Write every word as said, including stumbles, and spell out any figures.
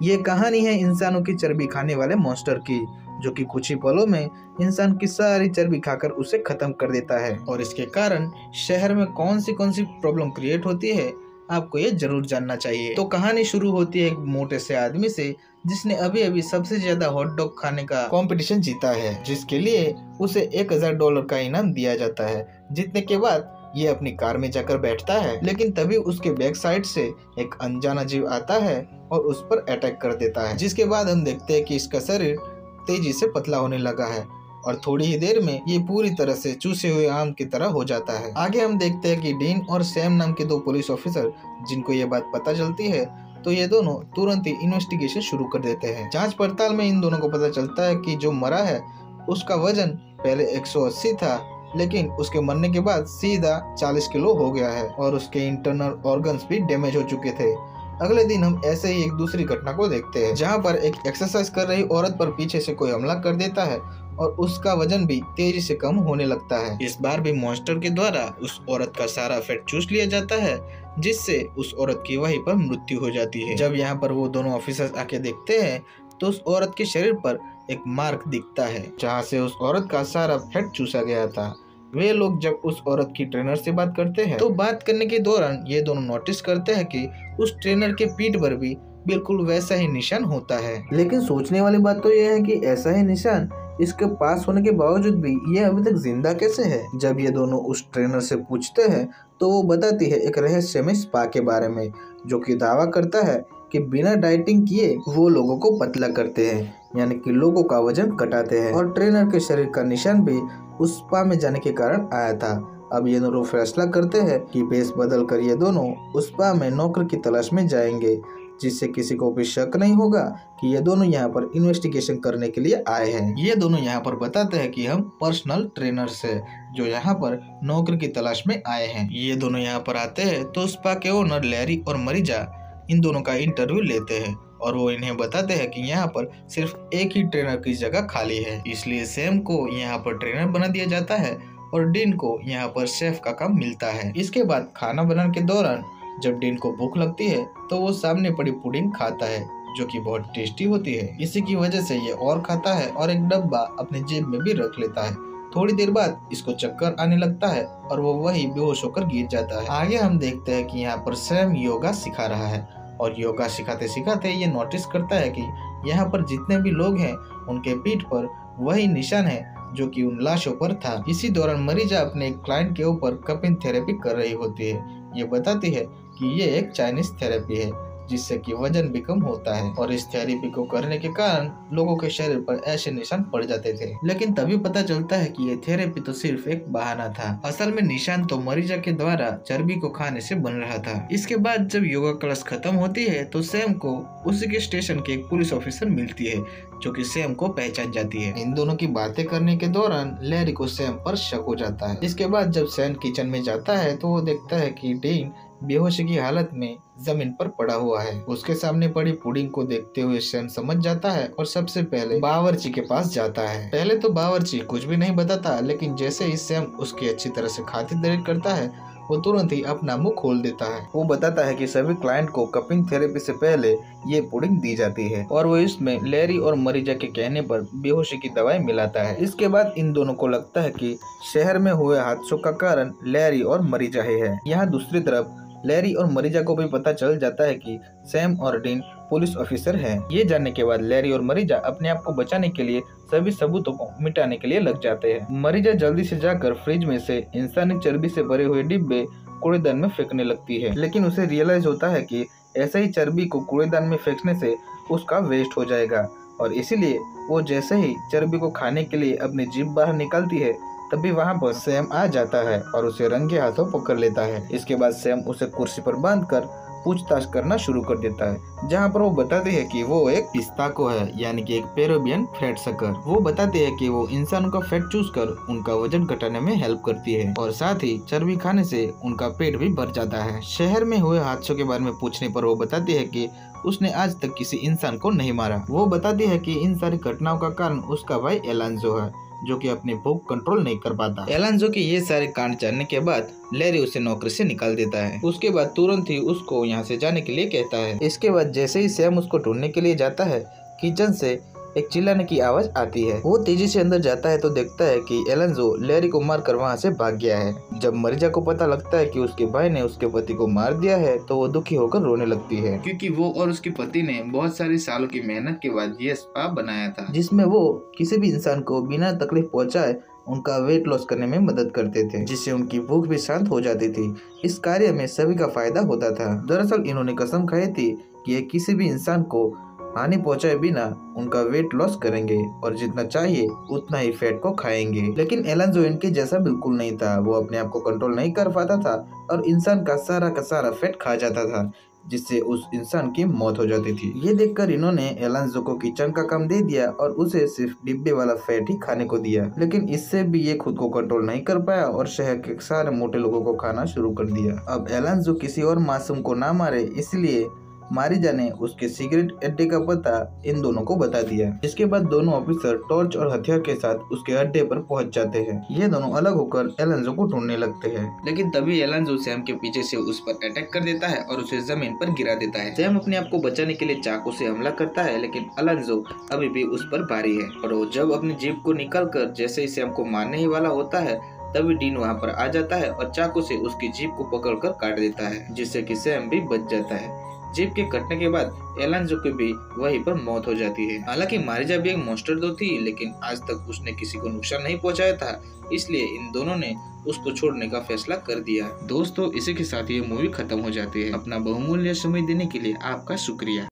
ये कहानी है इंसानों की चर्बी खाने वाले मॉन्स्टर की, जो कि कुछ ही पलों में इंसान की सारी चर्बी खाकर उसे खत्म कर देता है। और इसके कारण शहर में कौन सी कौन सी प्रॉब्लम क्रिएट होती है, आपको ये जरूर जानना चाहिए। तो कहानी शुरू होती है एक मोटे से आदमी से, जिसने अभी अभी सबसे ज्यादा हॉट डॉग खाने का कंपटीशन जीता है, जिसके लिए उसे एक हजार डॉलर का इनाम दिया जाता है। जीतने के बाद ये अपनी कार में जाकर बैठता है, लेकिन तभी उसके बैक साइड से एक अनजाना जीव आता है और उस पर अटैक कर देता है, जिसके बाद हम देखते हैं कि इसका शरीर तेजी से पतला होने लगा है और थोड़ी ही देर में ये पूरी तरह से चूसे हुए आम की तरह हो जाता है। आगे हम देखते हैं कि डीन और सैम नाम के दो पुलिस ऑफिसर, जिनको ये बात पता चलती है, तो ये दोनों तुरंत ही इन्वेस्टिगेशन शुरू कर देते हैं। जांच पड़ताल में इन दोनों को पता चलता है कि जो मरा है उसका वजन पहले एक सौ अस्सी था, लेकिन उसके मरने के बाद सीधा चालीस किलो हो गया है और उसके इंटरनल ऑर्गन्स भी डैमेज हो चुके थे। अगले दिन हम ऐसे ही एक दूसरी घटना को देखते हैं, जहां पर एक एक्सरसाइज कर रही औरत पर पीछे से कोई हमला कर देता है और उसका वजन भी तेजी से कम होने लगता है। इस बार भी मॉन्स्टर के द्वारा उस औरत का सारा फैट चूस लिया जाता है, जिससे उस औरत की वहीं पर मृत्यु हो जाती है। जब यहाँ पर वो दोनों ऑफिसर्स आके देखते हैं तो उस औरत के शरीर पर एक मार्क दिखता है, जहाँ से उस औरत का सारा फैट चूसा गया था। वे लोग जब उस औरत की ट्रेनर से बात करते हैं, तो बात करने के दौरान ये दोनों नोटिस करते हैं कि उस ट्रेनर के पीठ पर भी बिल्कुल वैसा ही निशान होता है। लेकिन सोचने वाली बात तो यह है कि ऐसा ही निशान इसके पास होने के बावजूद भी ये अभी तक जिंदा कैसे है। जब ये दोनों उस ट्रेनर से पूछते हैं तो वो बताती है एक रहस्यमय स्पा के बारे में, जो कि दावा करता है कि बिना डाइटिंग किए वो लोगों को पतला करते हैं, यानी कि लोगों का वजन घटाते हैं। और ट्रेनर के शरीर का निशान भी उस स्पा में जाने के कारण आया था। अब ये दोनों फैसला करते हैं कि बेस बदल कर ये दोनों उस स्पा में नौकर की तलाश में जाएंगे, जिससे किसी को भी शक नहीं होगा कि ये दोनों यहाँ पर इन्वेस्टिगेशन करने के लिए आए हैं। ये दोनों यहाँ पर बताते हैं कि हम पर्सनल ट्रेनर्स हैं, जो यहाँ पर नौकर की तलाश में आए हैं। ये दोनों यहाँ पर आते हैं तो स्पा के ओनर लैरी और मरीजा इन दोनों का इंटरव्यू लेते हैं और वो इन्हें बताते हैं कि यहाँ पर सिर्फ एक ही ट्रेनर की जगह खाली है, इसलिए सैम को यहाँ पर ट्रेनर बना दिया जाता है और डीन को यहाँ पर शेफ का काम मिलता है। इसके बाद खाना बनाने के दौरान जब डीन को भूख लगती है तो वो सामने पड़ी पुडिंग खाता है, जो कि बहुत टेस्टी होती है। इसी की वजह से ये और खाता है और एक डब्बा अपने जेब में भी रख लेता है। थोड़ी देर बाद इसको चक्कर आने लगता है और वो वही बेहोश होकर गिर जाता है। आगे हम देखते हैं कि यहाँ पर सैम योगा सिखा रहा है और योगा सिखाते सिखाते ये नोटिस करता है कि यहाँ पर जितने भी लोग हैं उनके पीठ पर वही निशान है जो कि उन लाशों पर था। इसी दौरान मरीजा अपने एक क्लाइंट के ऊपर कपिंग थेरेपी कर रही होती है। ये बताती है कि ये एक चाइनीज थेरेपी है, जिससे कि वजन भी कम होता है और इस थेरेपी को करने के कारण लोगों के शरीर पर ऐसे निशान पड़ जाते थे। लेकिन तभी पता चलता है कि ये थेरेपी तो सिर्फ एक बहाना था। असल में निशान तो मरीजा के द्वारा चर्बी को खाने से बन रहा था। इसके बाद जब योगा क्लास खत्म होती है तो सैम को उसी के स्टेशन के एक पुलिस ऑफिसर मिलती है, जो कि सैम को पहचान जाती है। इन दोनों की बातें करने के दौरान लैरी को सैम पर शक हो जाता है। इसके बाद जब सैम किचन में जाता है तो वो देखता है कि डीन बेहोशी की हालत में जमीन पर पड़ा हुआ है। उसके सामने पड़ी पुडिंग को देखते हुए सैम समझ जाता है और सबसे पहले बावर्ची के पास जाता है। पहले तो बावर्ची कुछ भी नहीं बताता, लेकिन जैसे ही सैम उसकी अच्छी तरह से खातिरदारी करता है वो तुरंत ही अपना मुंह खोल देता है। वो बताता है कि सभी क्लाइंट को कपिंग थेरेपी से पहले ये पुडिंग दी जाती है और वो इसमें लैरी और मरीजा के कहने पर बेहोशी की दवाई मिलाता है। इसके बाद इन दोनों को लगता है कि शहर में हुए हादसों का कारण लैरी और मरीजा ही है। यहाँ दूसरी तरफ लैरी और मरीजा को भी पता चल जाता है कि सैम और डीन पुलिस ऑफिसर हैं। ये जानने के बाद लैरी और मरीजा अपने आप को बचाने के लिए सभी सबूतों को मिटाने के लिए लग जाते हैं। मरीजा जल्दी से जाकर फ्रिज में से इंसानी चर्बी से भरे हुए डिब्बे कूड़ेदान में फेंकने लगती है, लेकिन उसे रियलाइज होता है कि ऐसे ही चर्बी को कूड़ेदान में फेंकने से उसका वेस्ट हो जाएगा और इसीलिए वो जैसे ही चर्बी को खाने के लिए अपनी जीभ बाहर निकालती है तभी वहाँ पर सैम आ जाता है और उसे रंगे हाथों पकड़ लेता है। इसके बाद सैम उसे कुर्सी पर बांधकर पूछताछ करना शुरू कर देता है, जहाँ पर वो बताते हैं कि वो एक पिस्ताको है, यानी कि एक पेरुवियन फैट सकर। वो बताते हैं कि वो इंसानों का फैट चूस कर उनका वजन घटाने में हेल्प करती है और साथ ही चर्बी खाने से उनका पेट भी भर जाता है। शहर में हुए हादसों के बारे में पूछने पर वो बताती है कि उसने आज तक किसी इंसान को नहीं मारा। वो बताती है कि इन सारी घटनाओं का कारण उसका भाई एलांजो है, जो कि अपनी भूख कंट्रोल नहीं कर पाता। एलांजो के ये सारे कांड जानने के बाद लैरी उसे नौकरी से निकाल देता है। उसके बाद तुरंत ही उसको यहाँ से जाने के लिए कहता है। इसके बाद जैसे ही सैम उसको ढूंढने के लिए जाता है, किचन से एक चिल्लाने की आवाज आती है। वो तेजी से अंदर जाता है तो देखता है कि एलांजो लैरी को मारकर वहाँ से भाग गया है। जब मरिजा को पता लगता है कि उसके भाई ने उसके पति को मार दिया है तो वो दुखी होकर रोने लगती है, क्योंकि वो और उसके पति ने बहुत सारी सालों की मेहनत के बाद ये स्पा बनाया था, जिसमें वो किसी भी इंसान को बिना तकलीफ पहुँचाए उनका वेट लॉस करने में मदद करते थे, जिससे उनकी भूख भी शांत हो जाती थी। इस कार्य में सभी का फायदा होता था। दरअसल इन्होंने कसम खाई थी कि ये किसी भी इंसान को हानि पहुंचाए बिना उनका वेट लॉस करेंगे और जितना चाहिए उतना ही फैट को खाएंगे। लेकिन एलांजो इनके जैसा बिल्कुल नहीं था। वो अपने आप को कंट्रोल नहीं कर पाता था और इंसान का सारा का सारा फैट खा जाता था, जिससे उस इंसान की मौत हो जाती थी। ये देखकर इन्होंने एलांजो को किचन का काम दे दिया और उसे सिर्फ डिब्बे वाला फैट ही खाने को दिया। लेकिन इससे भी ये खुद को कंट्रोल नहीं कर पाया और शहर के सारे मोटे लोगों को खाना शुरू कर दिया। अब एलांजो किसी और मासूम को ना मारे, इसलिए मारिजा ने उसके सिगरेट अड्डे का पता इन दोनों को बता दिया। इसके बाद दोनों ऑफिसर टॉर्च और हथियार के साथ उसके अड्डे पर पहुंच जाते हैं। ये दोनों अलग होकर एलांजो को ढूंढने लगते हैं। लेकिन तभी एलांजो सैम के पीछे से उस पर अटैक कर देता है और उसे जमीन पर गिरा देता है। सैम अपने आप को बचाने के लिए चाकू से हमला करता है, लेकिन एलांजो अभी भी उस पर भारी है और वो जब अपनी जीप को निकाल कर जैसे ही सैम को मारने ही वाला होता है, तभी डीन वहाँ पर आ जाता है और चाकू से उसकी जीप को पकड़कर काट देता है, जिससे कि सैम भी बच जाता है। जीप के कटने के बाद एलांजो की भी वहीं पर मौत हो जाती है। हालांकि मारिजा भी एक मॉन्स्टर तो थी, लेकिन आज तक उसने किसी को नुकसान नहीं पहुंचाया था, इसलिए इन दोनों ने उसको छोड़ने का फैसला कर दिया। दोस्तों, इसी के साथ ये मूवी खत्म हो जाती है। अपना बहुमूल्य समय देने के लिए आपका शुक्रिया।